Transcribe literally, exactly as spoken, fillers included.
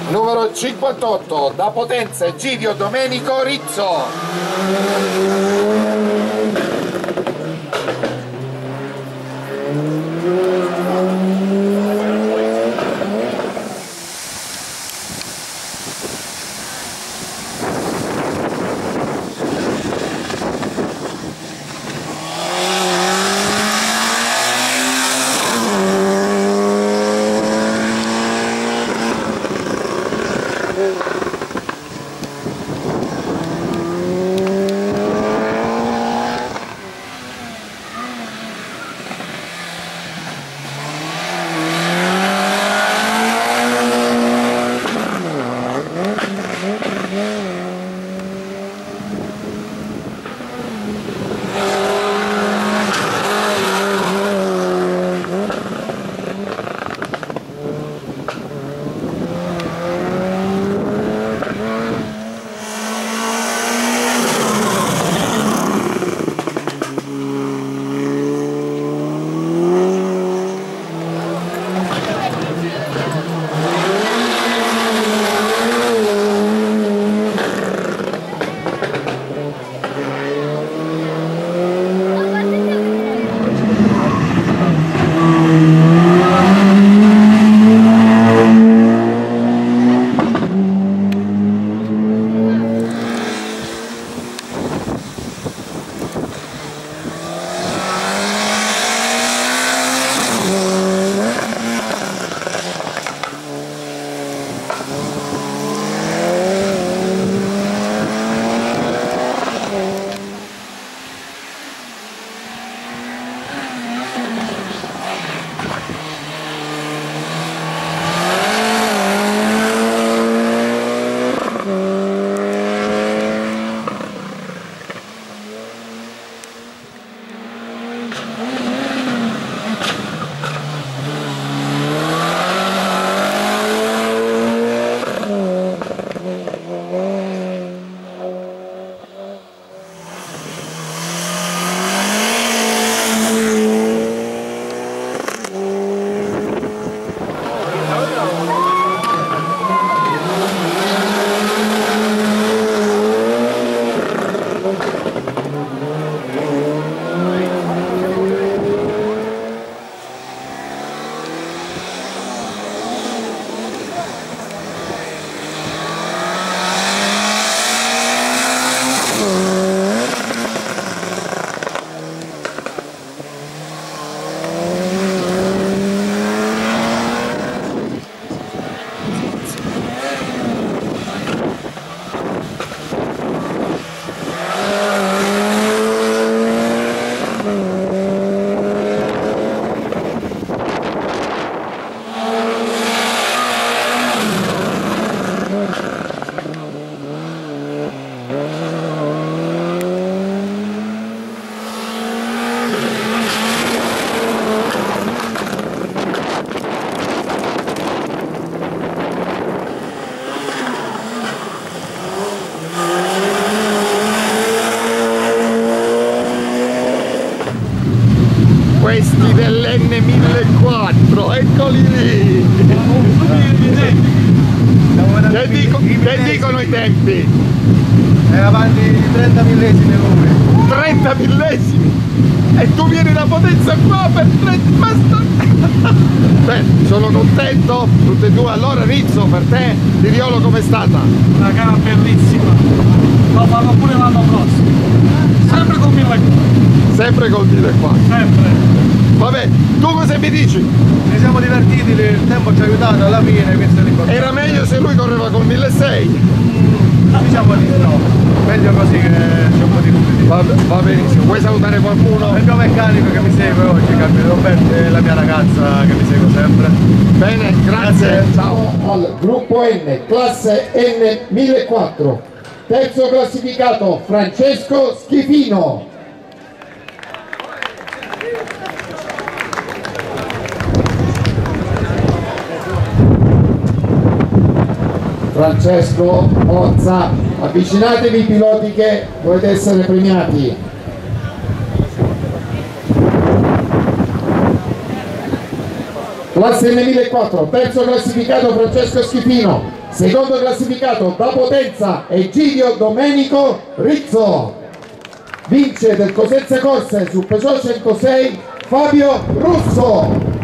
numero cinquantotto da Potenza Egidio Domenico Rizzo. Questi dell'N millequattro, eccoli lì! Che, dico, che dicono i tempi? È avanti di trenta millesimi lui. trenta millesimi? E tu vieni da Potenza qua per trenta... Basta! Beh, sono contento, tutte e due. Allora Rizzo, per te, di Riolo com'è stata? Una gara bellissima, lo farò pure l'anno prossimo, sempre con mille qua. Sempre col dire qua. Sempre. Vabbè, tu cosa mi dici? Ci siamo divertiti, il tempo ci ha aiutato alla fine, questo è l'importante. Era meglio se lui correva col milleseicento. Diciamo di no, meglio così che c'è un po' di competizione. Va, va benissimo, vuoi salutare qualcuno? Il mio meccanico che mi segue oggi, Carmine Roberto, e la mia ragazza che mi segue sempre. Bene, grazie. Grazie. Ciao al gruppo N, classe N millequattro. Terzo classificato Francesco Schifino. Francesco, Monza, avvicinatevi piloti che dovete essere premiati. Classe N millequattro, terzo classificato Francesco Schifino, Secondo classificato da Potenza Egidio Domenico Rizzo. Vince del Cosenza Corse su Peugeot centosei Fabio Russo.